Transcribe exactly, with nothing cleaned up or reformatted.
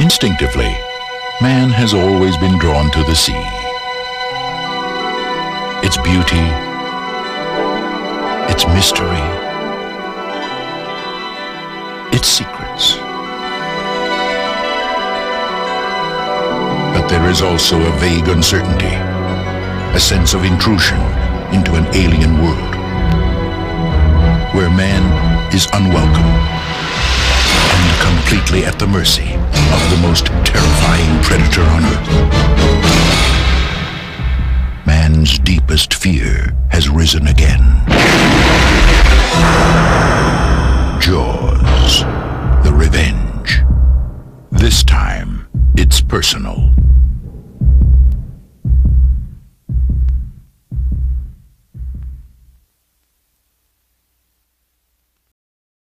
Instinctively, man has always been drawn to the sea. Its beauty, its mystery, its secrets. But there is also a vague uncertainty, a sense of intrusion into an alien world, where man is unwelcome and completely at the mercy of the most terrifying predator on Earth. Man's deepest fear has risen again.